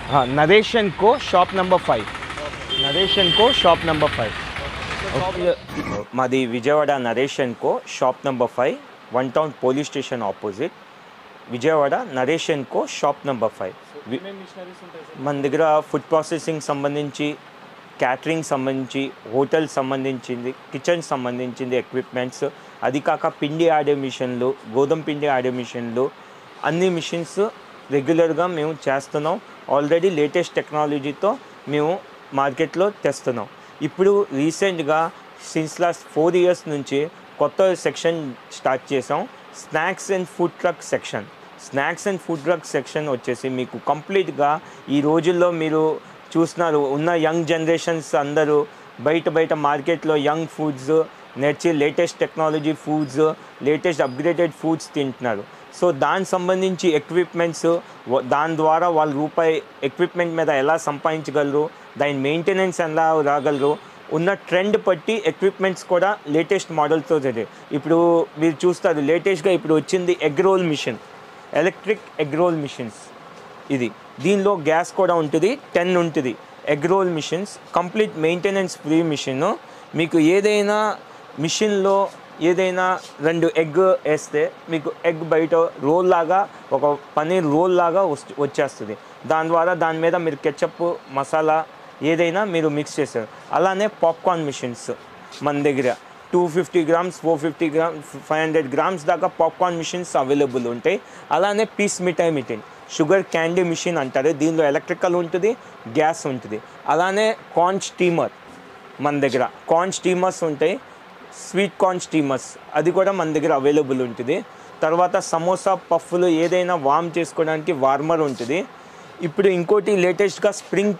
हाँ, Naresh and co shop number 5. Naresh and co shop number 5. మాది Vijayawada Naresh and co shop number 5, one town police station opposite, Vijayawada Naresh and co shop number 5. మన దగ్గర food processing సంబంధించి, catering సంబంధించి, hotel సంబంధించింది, kitchen సంబంధించింది equipments, అది కాక పిండి ఆడే మిషన్లు, గోధుమ పిండి ఆడే మిషన్లు, అన్ని మిషన్స్ రెగ్యులర్గా మేము చేస్తున్నాం. ఆల్రెడీ లేటెస్ట్ టెక్నాలజీతో మేము మార్కెట్లో తెస్తున్నాం. ఇప్పుడు రీసెంట్గా సిన్స్ లాస్ట్ 4 years నుంచి కొత్త సెక్షన్ స్టార్ట్ చేసాం, snacks and food truck section. Snacks and food truck section వచ్చేసి మీకు కంప్లీట్గా ఈ రోజుల్లో మీరు చూస్తున్నారు, ఉన్న యంగ్ జనరేషన్స్ అందరూ బయట మార్కెట్లో యంగ్ ఫుడ్స్ నేర్చి latest technology foods, latest upgraded foods తింటున్నారు. సో దానికి సంబంధించి ఎక్విప్మెంట్స్, దాని ద్వారా వాళ్ళ రూపాయి ఎక్విప్మెంట్ మీద ఎలా సంపాదించగలరు, దాని మెయింటెనెన్స్ ఎలా రాగలరు, ఉన్న ట్రెండ్ బట్టి ఎక్విప్మెంట్స్ కూడా లేటెస్ట్ మోడల్తో జరిగాయి. ఇప్పుడు మీరు చూస్తారు లేటెస్ట్గా ఇప్పుడు వచ్చింది egg roll machine, electric egg roll machines. ఇది దీనిలో గ్యాస్ కూడా ఉంటుంది, 10 ఉంటుంది. Egg roll machines complete maintenance free machine. మీకు ఏదైనా మిషన్లో ఏదైనా 2 ఎగ్ వేస్తే మీకు ఎగ్ బయట రోల్ లాగా, ఒక పనీర్ రోల్ లాగా వచ్చేస్తుంది. దాని ద్వారా దాని మీద మీరు కెచప్, మసాలా ఏదైనా మీరు మిక్స్ చేస్తారు. అలానే పాప్కార్న్ మిషన్స్ మన దగ్గర 250 grams, 450 grams, 500 grams దాకా పాప్కార్న్ మిషన్స్ అవైలబుల్ ఉంటాయి. అలానే పీస్ మిఠాయి మిషన్, షుగర్ క్యాండీ మిషన్ అంటారు. దీనిలో ఎలక్ట్రికల్ ఉంటుంది, గ్యాస్ ఉంటుంది. అలానే కార్న్ స్టీమర్ మన దగ్గర, కార్న్ స్టీమర్స్ ఉంటాయి, స్వీట్ కార్న్ స్టీమర్స్, అది కూడా మన దగ్గర అవైలబుల్ ఉంటుంది. తర్వాత సమోసా పఫ్లు ఏదైనా వార్మ్ చేసుకోవడానికి వార్మర్ ఉంటుంది. ఇప్పుడు ఇంకోటి లేటెస్ట్గా స్ప్రింగ్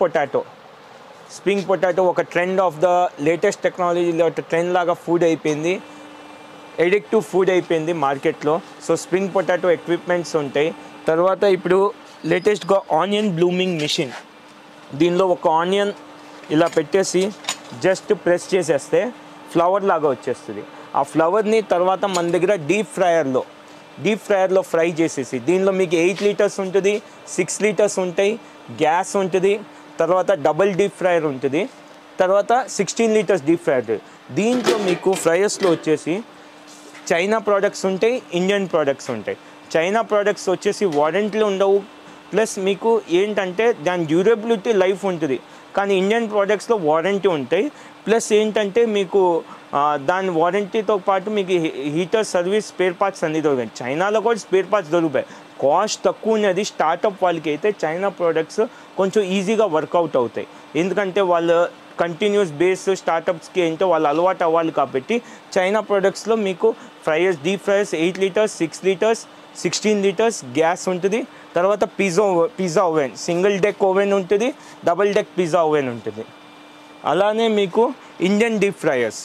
పొటాటో ఒక ట్రెండ్ ఆఫ్ ద లేటెస్ట్ టెక్నాలజీలో ట్రెండ్ లాగా ఫుడ్ అయిపోయింది, ఎడిక్టివ్ ఫుడ్ అయిపోయింది మార్కెట్లో. సో స్ప్రింగ్ పొటాటో ఎక్విప్మెంట్స్ ఉంటాయి. తర్వాత ఇప్పుడు లేటెస్ట్గా ఆనియన్ బ్లూమింగ్ మిషన్. దీనిలో ఒక ఆనియన్ ఇలా పెట్టేసి జస్ట్ ప్రెస్ చేసేస్తే ఫ్లవర్ లాగా వచ్చేస్తుంది. ఆ ఫ్లవర్ని తర్వాత మన దగ్గర డీప్ ఫ్రైయర్లో ఫ్రై చేసేసి, దీనిలో మీకు 8 liters ఉంటుంది, 6 liters ఉంటాయి, గ్యాస్ ఉంటుంది, తర్వాత డబుల్ డీప్ ఫ్రైయర్ ఉంటుంది, తర్వాత 16 liters డీప్ ఫ్రైయర్. దీంట్లో మీకు ఫ్రైయర్స్లో వచ్చేసి చైనా ప్రోడక్ట్స్ ఉంటాయి, ఇండియన్ ప్రోడక్ట్స్ ఉంటాయి. చైనా ప్రోడక్ట్స్ వచ్చేసి వారంటీలు ఉండవు, ప్లస్ మీకు ఏంటంటే దాని డ్యూరబిలిటీ లైఫ్ ఉంటుంది. కానీ ఇండియన్ ప్రోడక్ట్స్లో వారంటీ ఉంటాయి, ప్లస్ ఏంటంటే మీకు దాని వారంటీతో పాటు మీకు హీటర్ సర్వీస్, స్పేర్ పార్ట్స్ అన్నీ దొరుకుతాయి. చైనాలో కూడా స్పేర్ పార్ట్స్ దొరుకుతాయి, కాస్ట్ తక్కువ ఉన్నది. స్టార్టప్ వాళ్ళకి అయితే చైనా ప్రోడక్ట్స్ కొంచెం ఈజీగా వర్కౌట్ అవుతాయి, ఎందుకంటే వాళ్ళు కంటిన్యూస్ బేస్ స్టార్టప్స్కి ఏంటో వాళ్ళు అలవాటు అవ్వాలి. కాబట్టి చైనా ప్రోడక్ట్స్లో మీకు fryers, deep fryers 8 liters, 6 liters, 16 liters gas ఉంటుంది. తర్వాత pizza oven, single deck oven ఉంటుంది, డబుల్ డెక్ పిజ్జా ఓవెన్ ఉంటుంది. అలానే మీకు ఇండియన్ డీప్ ఫ్రైయర్స్,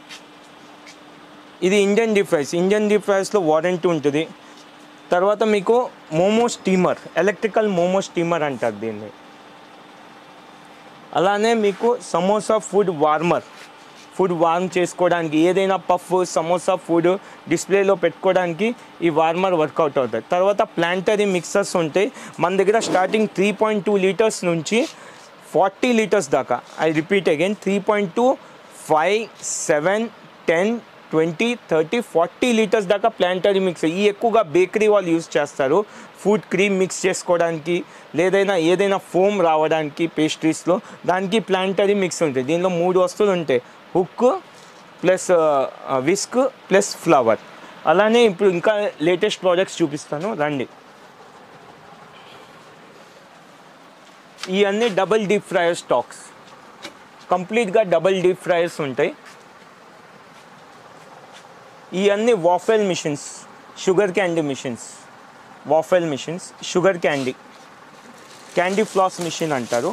ఇది ఇండియన్ డీప్ ఫ్రైయర్స్లో వారంటీ ఉంటుంది. తర్వాత మీకు momo steamer, electrical momo steamer అంటారు దీన్ని. అలానే మీకు సమోసా ఫుడ్ వార్మ్ చేసుకోవడానికి, ఏదైనా పఫ్, సమోసా ఫుడ్ డిస్ప్లేలో పెట్టుకోవడానికి ఈ వార్మర్ వర్కౌట్ అవుతుంది. తర్వాత ప్లాంటరీ మిక్సర్స్ ఉంటాయి మన దగ్గర, స్టార్టింగ్ 3.2 liters నుంచి 40 liters దాకా. ఐ రిపీట్ అగైన్, 3.2, 5, 7, 10, 20, 30, 40 liters దాకా ప్లాంటరీ మిక్సర్. ఈ ఎక్కువగా బేకరీ వాళ్ళు యూజ్ చేస్తారు, ఫుడ్ క్రీమ్ మిక్స్ చేసుకోవడానికి, ఏదైనా ఫోమ్ రావడానికి పేస్ట్రీస్లో, దానికి ప్లాంటరీ మిక్స్ ఉంటుంది. దీనిలో 3 వస్తువులు ఉంటాయి, hook plus whisk plus flower. అలానే ఇప్పుడు ఇంకా లేటెస్ట్ ప్రోడక్ట్స్ చూపిస్తాను రండి. ఇవన్నీ డబుల్ డీప్ ఫ్రైయర్ స్టాక్స్, కంప్లీట్గా డబుల్ డీప్ ఫ్రైయర్స్ ఉంటాయి. ఇవన్నీ waffle machines, sugar candy machines, waffle machines, sugar candy floss machine అంటారు.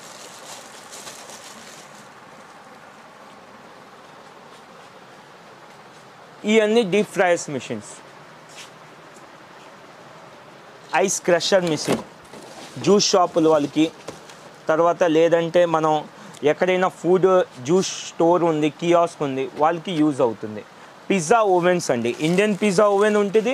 ఇవన్నీ deep fryers machines. Ice crusher machine, juice షాపుల వాళ్ళకి, తర్వాత లేదంటే మనం ఎక్కడైనా ఫుడ్ జ్యూస్ స్టోర్ ఉంది, కియాస్క్ ఉంది, వాళ్ళకి యూజ్ అవుతుంది. పిజ్జా ఓవెన్స్ అండి, ఇండియన్ పిజ్జా ఓవెన్ ఉంటుంది,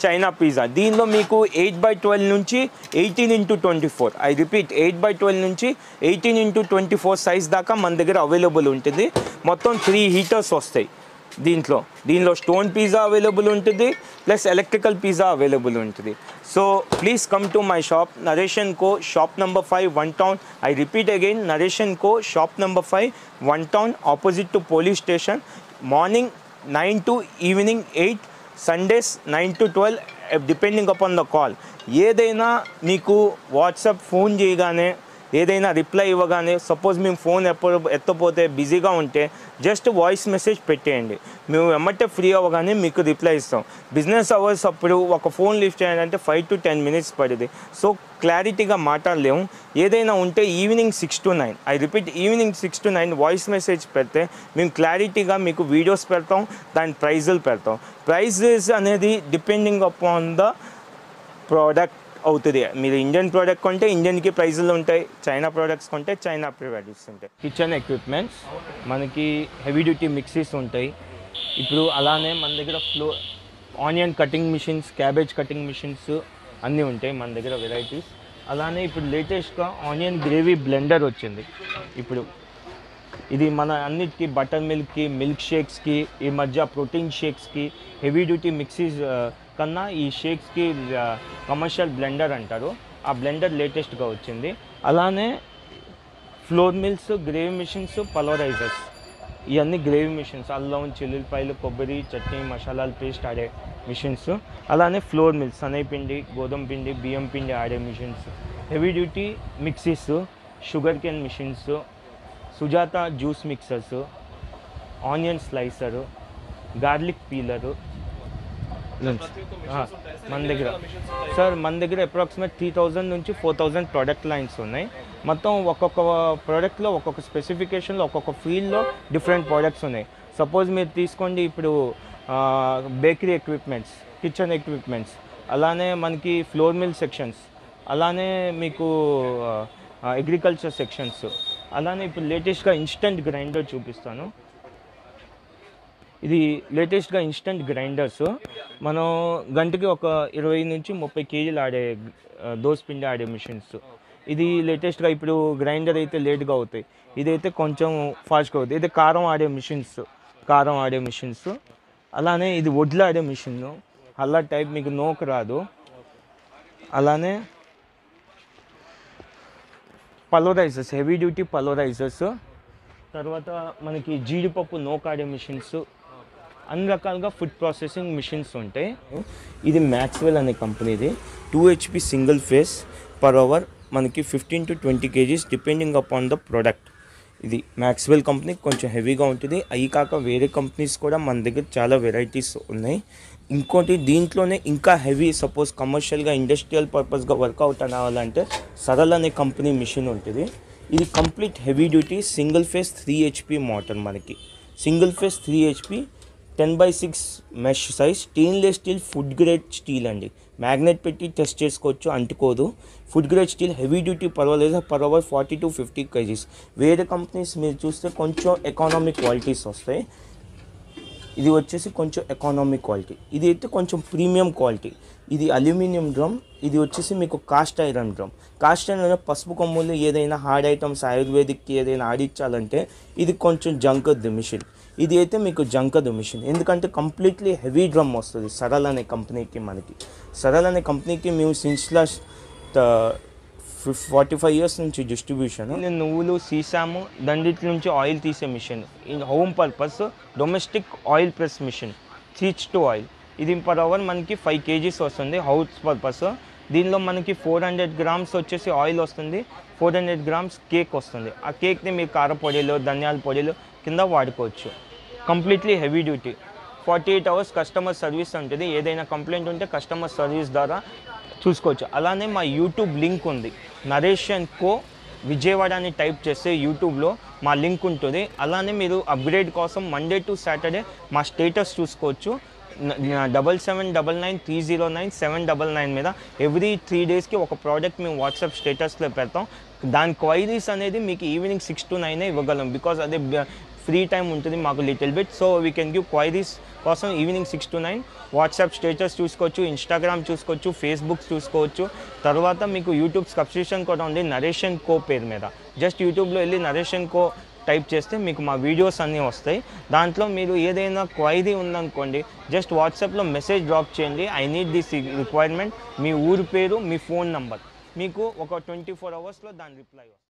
చైనా పిజ్జా. దీనిలో మీకు 8x12 నుంచి 18x24, ఐ రిపీట్ 8x12 నుంచి 18x24 సైజ్ దాకా మన దగ్గర అవైలబుల్ ఉంటుంది. మొత్తం 3 హీటర్స్ వస్తాయి దీనిలో స్టోన్ పిజ్జా అవైలబుల్ ఉంటుంది, ప్లస్ ఎలక్ట్రికల్ పిజ్జా అవైలబుల్ ఉంటుంది. So please come to my shop, Naresh & co, shop number 5, one town. I repeat again, Naresh & co, shop number 5, one town, opposite to police station. Morning 9 to evening 8, Sundays 9 to 12, depending upon the call. ఏదైనా మీకు WhatsApp phone చేయగానే ఏదైనా reply ఇవ్వగానే, suppose మేము phone ఎత్తపోతే బిజీగా ఉంటే just voice message పెట్టేయండి, మేము వెంబటే ఫ్రీ అవ్వగానే మీకు రిప్లై ఇస్తాం. బిజినెస్ అవర్స్ అప్పుడు ఒక ఫోన్ లిఫ్ట్ చేయాలంటే 5 to 10 minutes పడుతుంది. సో క్లారిటీగా మాట్లాడలేము. ఏదైనా ఉంటే evening 6 to 9, I repeat evening 6 to 9 voice message పెడితే మేము క్లారిటీగా మీకు వీడియోస్ పెడతాం, దాని ప్రైజులు పెడతాం. ప్రైజెస్ అనేది డిపెండింగ్ అపాన్ ద ప్రోడక్ట్ అవుతుంది. మీరు ఇండియన్ ప్రోడక్ట్ కొంటే ఇండియన్కి ప్రైజులు ఉంటాయి, చైనా ప్రోడక్ట్స్ కొంటే చైనా ప్రైజెస్ ఉంటాయి. కిచెన్ ఎక్విప్మెంట్స్ మనకి హెవీ డ్యూటీ మిక్సీస్ ఉంటాయి. ఇప్పుడు అలానే మన దగ్గర onion cutting machines, cabbage cutting machines అన్నీ ఉంటాయి మన దగ్గర వెరైటీస్. అలానే ఇప్పుడు లేటెస్ట్గా ఆనియన్ గ్రేవీ బ్లెండర్ వచ్చింది. ఇప్పుడు ఇది మన అన్నిటికీ బటర్ మిల్క్కి, మిల్క్ షేక్స్కి, ఈ మధ్య ప్రోటీన్ షేక్స్కి, హెవీ డ్యూటీ మిక్సీస్ కన్నా ఈ షేక్స్కి కమర్షియల్ బ్లెండర్ అంటారు. ఆ బ్లెండర్ లేటెస్ట్గా వచ్చింది. అలానే flour mills, gravy machines, pulverizers, ఇవన్నీ గ్రేవీ మిషన్స్, అల్లం, చిల్లుల్లిపాయలు, కొబ్బరి, చట్నీ, మసాలాలు పేస్ట్ ఆడే మిషన్స్. అలానే ఫ్లోర్ మిల్స్, శనగపిండి, గోధుమ పిండి, బియ్యం పిండి ఆడే machines. Heavy duty mixies, sugar cane machines, Sujata juice mixers, onion slicer, garlic peeler మన దగ్గర అప్రాక్సిమేట్ 3000 నుంచి 4000 ప్రోడక్ట్ లైన్స్ ఉన్నాయి. మొత్తం ఒక్కొక్క ప్రోడక్ట్లో ఒక్కొక్క స్పెసిఫికేషన్లో ఒక్కొక్క ఫీల్డ్లో డిఫరెంట్ ప్రోడక్ట్స్ ఉన్నాయి. సపోజ్ మీరు తీసుకోండి, ఇప్పుడు బేకరీ ఎక్విప్మెంట్స్, కిచెన్ ఎక్విప్మెంట్స్, అలానే మనకి ఫ్లోర్ మిల్ సెక్షన్స్, అలానే మీకు అగ్రికల్చర్ సెక్షన్స్, అలానే ఇప్పుడు లేటెస్ట్గా ఇన్స్టంట్ గ్రైండర్ చూపిస్తాను. ఇది లేటెస్ట్గా ఇన్స్టంట్ గ్రైండర్స్. మనం గంటకి ఒక 20 నుంచి 30 kg ఆడే దోసపిండి ఆడే మిషన్స్. ఇది లేటెస్ట్గా ఇప్పుడు గ్రైండర్ అయితే లేట్గా అవుతాయి, ఇదైతే కొంచెం ఫాస్ట్గా అవుతుంది. ఇది కారం ఆడే మిషన్స్. అలానే ఇది వడ్లు ఆడే మిషన్, అలా టైప్ మీకు నోకు రాదు. అలానే పల్వరైజర్స్, హెవీ డ్యూటీ పల్వరైజర్స్. తర్వాత మనకి జీడిపప్పు నోకాడే మిషన్స్, అన్ని రకాలుగా ఫుడ్ ప్రాసెసింగ్ మిషన్స్ ఉంటాయి. ఇది మ్యాక్స్వెల్ అనే కంపెనీది. 2 HP single phase per hour, మనకి 15 to 20 kgs depending upon the product. ఇది మ్యాక్స్వెల్ కంపెనీ, కొంచెం హెవీగా ఉంటుంది. అవి కాక వేరే కంపెనీస్ కూడా మన దగ్గర చాలా వెరైటీస్ ఉన్నాయి. ఇంకోటి దీంట్లోనే ఇంకా హెవీ, సపోజ్ కమర్షియల్గా ఇండస్ట్రియల్ పర్పస్గా వర్కౌట్ అవ్వాలంటే సరళ్ అనే కంపెనీ మిషన్ ఉంటుంది. ఇది complete heavy duty single phase 3 HP motor. మనకి single phase 3 HP 10x6 mesh size, stainless steel, food grade steel అండి. మ్యాగ్నెట్ పెట్టి టెస్ట్ చేసుకోవచ్చు, అంటుకోదు. Food grade steel, heavy duty పర్వాలేదు, పర్ అవర్ 40 to 50 kgs. వేరే companies మీరు చూస్తే కొంచెం ఎకానమిక్ క్వాలిటీస్ వస్తాయి. ఇది వచ్చేసి కొంచెం ఎకానమిక్ క్వాలిటీ, ఇది అయితే కొంచెం ప్రీమియం క్వాలిటీ. ఇది అల్యూమినియం డ్రమ్, ఇది వచ్చేసి మీకు cast iron drum. Cast iron పసుపు కొమ్ములు ఏదైనా హార్డ్ ఐటమ్స్ ఆయుర్వేదిక్కి ఏదైనా ఆడించాలంటే ఇది కొంచెం జంకద్ది మిషన్. ఇది అయితే మీకు జంకదు మిషన్, ఎందుకంటే కంప్లీట్లీ హెవీ డ్రమ్ వస్తుంది సరళ్ అనే కంపెనీకి. మనకి సరళ్ అనే కంపెనీకి మేము సిన్స్ లాస్ట్ 45 years నుంచి డిస్ట్రిబ్యూషన్. నేను నువ్వులు, సీసాము, దండిటి నుంచి ఆయిల్ తీసే machine. In home purpose domestic oil press machine, చీచ్ టు ఆయిల్. ఇది పర్ అవర్ మనకి 5 kgs వస్తుంది హౌస్ పర్పస్. దీనిలో మనకి 400 grams వచ్చేసి ఆయిల్ వస్తుంది, 400 grams కేక్ వస్తుంది. ఆ కేక్ని మీరు కారపొడిలో, ధనియాల పొడిలో కింద వాడుకోవచ్చు. Completely heavy duty, 48 hours customer service ఉంటుంది. ఏదైనా కంప్లైంట్ ఉంటే కస్టమర్ సర్వీస్ ద్వారా చూసుకోవచ్చు. అలానే మా యూట్యూబ్ లింక్ ఉంది, నరేష్ & కో విజయవాడ అని టైప్ చేస్తే యూట్యూబ్లో మా లింక్ ఉంటుంది. అలానే మీరు అప్గ్రేడ్ కోసం మండే టు సాటర్డే మా స్టేటస్ చూసుకోవచ్చు. 7799309799 మీద ఎవ్రీ 3 daysకి ఒక ప్రోడక్ట్ మేము వాట్సాప్ స్టేటస్లో పెడతాం. దాని క్వైరీస్ అనేది మీకు ఈవినింగ్ 6 to 9 ఇవ్వగలం, బికాజ్ అదే ఫ్రీ టైం ఉంటుంది మాకు little bit. So we can give queries కోసం ఈవినింగ్ 6 to 9 వాట్సాప్ స్టేటస్ చూసుకోవచ్చు, ఇన్స్టాగ్రామ్ చూసుకోవచ్చు, ఫేస్బుక్ చూసుకోవచ్చు. తర్వాత మీకు యూట్యూబ్ సబ్స్క్రిప్షన్ కూడా ఉంది నరేషన్ కో పేరు మీద. జస్ట్ యూట్యూబ్లో వెళ్ళి నరేషన్ కో టైప్ చేస్తే మీకు మా వీడియోస్ అన్నీ వస్తాయి. దాంట్లో మీరు ఏదైనా క్వైరీ ఉందనుకోండి, జస్ట్ వాట్సాప్లో మెసేజ్ డ్రాప్ చేయండి, ఐ నీడ్ దిస్ రిక్వైర్మెంట్, మీ ఊరి పేరు, మీ ఫోన్ నంబర్, మీకు ఒక 24 hours దాని రిప్లై వస్తుంది.